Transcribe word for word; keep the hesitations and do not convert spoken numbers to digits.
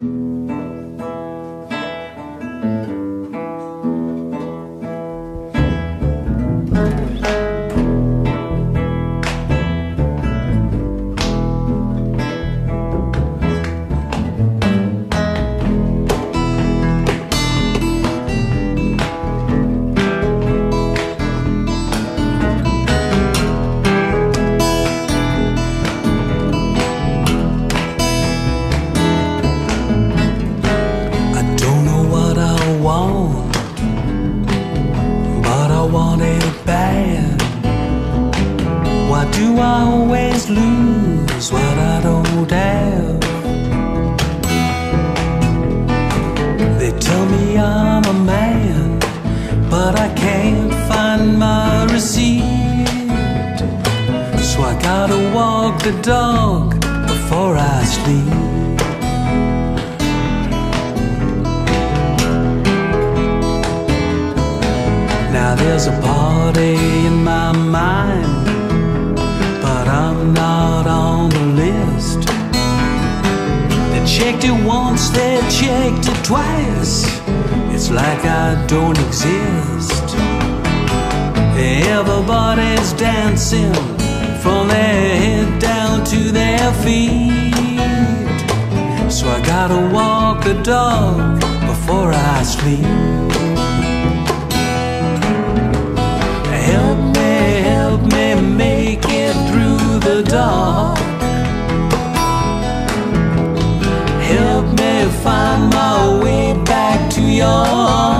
Why do I always lose what I don't have? They tell me I'm a man, but I can't find my receipt. So I gotta walk the dog before I sleep. Now there's a party in my mind, but I'm not on the list. They checked it once, they checked it twice. It's like I don't exist. Everybody's dancing from their head down to their feet. So I gotta walk the dog before I sleep. Help me, help me make it through the dark. Help me find my way back to your